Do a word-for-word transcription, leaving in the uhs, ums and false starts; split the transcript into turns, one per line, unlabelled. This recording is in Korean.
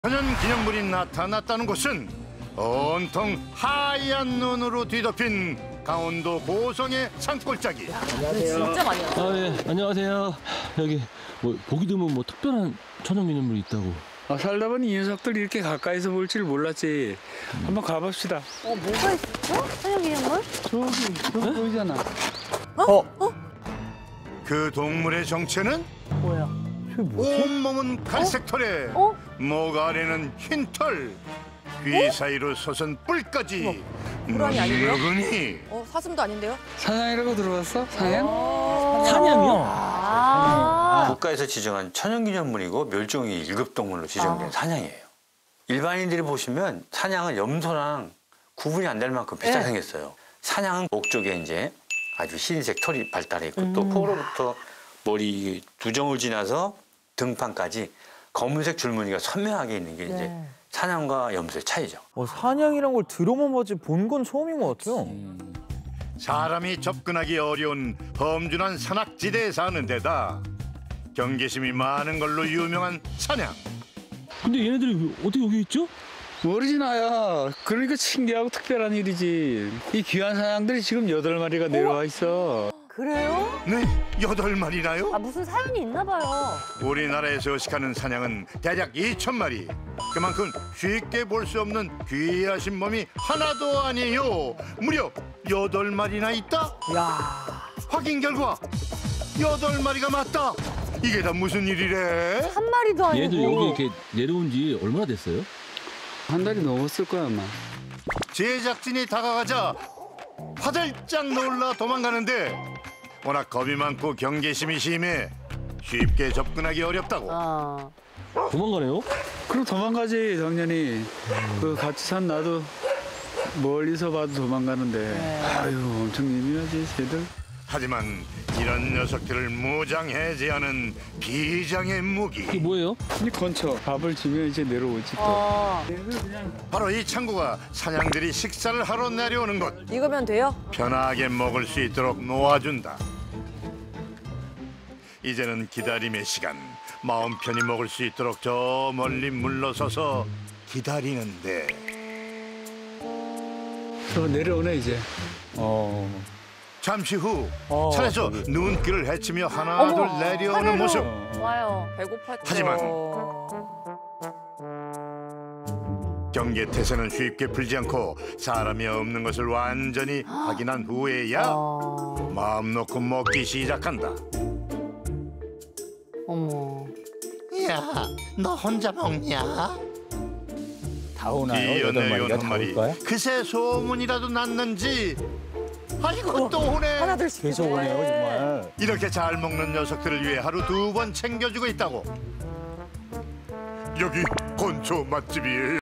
천연기념물이 나타났다는 곳은 온통 하얀 눈으로 뒤덮인 강원도 고성의 산골짜기.
안녕하세요. 진짜 많이 왔어요.
아, 예, 안녕하세요. 여기 뭐 보기 드문 뭐 특별한 천연기념물이 있다고.
아, 살다 보니 이 녀석들 이렇게 가까이서 볼 줄 몰랐지. 음. 한번 가봅시다.
어, 뭐가 있어? 천연기념물?
저기, 저기 네? 보이잖아.
어? 어?
그 동물의 정체는
뭐야?
온몸은 갈색 털에
어?
목 아래는 흰 털, 귀
어?
사이로 솟은 뿔까지.
호랑이 아니고요?
늙은이.
어, 사슴도 아닌데요?
사냥이라고 들어봤어? 사냥?
아
사냥이요?
아
국가에서 지정한 천연기념물이고 멸종위 일 급 동물로 지정된
아.
사냥이에요. 일반인들이 보시면 사냥은 염소랑 구분이 안 될 만큼 비슷하게
네.
생겼어요. 사냥은 목 쪽에 이제 아주 흰색 털이 발달해 있고
음.
또 코로부터 머리 두 정을 지나서 등판까지 검은색 줄무늬가 선명하게 있는 게 이제
네.
사냥과 염소의 차이죠.
어, 사냥이란 걸 들어만 봤지 본 건 처음인 것 같아요.
사람이 접근하기 어려운 험준한 산악지대에 사는 데다 경계심이 많은 걸로 유명한 사냥.
근데 얘네들이 어떻게 여기 있죠?
모르지 나야. 그러니까 신기하고 특별한 일이지. 이 귀한 사냥들이 지금 여덟 마리가 내려와 있어.
그래요?
네, 여덟 마리나요?
아 무슨 사연이 있나 봐요.
우리나라에서 서식하는 사냥은 대략 이천 마리. 그만큼 쉽게 볼 수 없는 귀하신 몸이 하나도 아니에요. 무려 여덟 마리나 있다?
야
확인 결과 여덟 마리가 맞다. 이게 다 무슨 일이래?
한 마리도 아니고.
얘들 여기 이렇게 내려온 지 얼마나 됐어요?
한 달이 넘었을 거야 아마.
제작진이 다가가자 화들짝 놀라 도망가는데 워낙 겁이 많고 경계심이 심해 쉽게 접근하기 어렵다고.
아.
도망가네요?
그럼 도망가지 당연히. 그 같이 산 나도 멀리서 봐도 도망가는데.
네.
아유 엄청 예민하지 쟤들.
하지만 이런 녀석들을 무장해제하는 비장의 무기.
이게 뭐예요?
이 건쳐 밥을 주면 이제 내려오지 또.
아.
바로 이 창고가 사냥들이 식사를 하러 내려오는 곳.
이거면 돼요?
편하게 먹을 수 있도록 놓아준다. 이제는 기다림의 시간. 마음 편히 먹을 수 있도록 저 멀리 물러서서 기다리는데
저 내려오네 이제. 어.
잠시 후
어,
차에서
저기.
눈길을 헤치며 하나
어머,
둘 내려오는
하늘로.
모습.
와요. 배고팠죠.
하지만 경계태세는 쉽게 풀지 않고 사람이 없는 것을 완전히 확인한 후에야
아.
마음 놓고 먹기 시작한다.
어머.
야, 너 혼자 먹냐?
다 오나요?
이어
여덟
내려온
마리가
한
다
마리.
올까요?
그새 소문이라도 났는지 아이고 또 오네.
하나둘씩
계속 오네요 정말.
이렇게 잘 먹는 녀석들을 위해 하루 두 번 챙겨주고 있다고. 여기 건초 맛집이에요.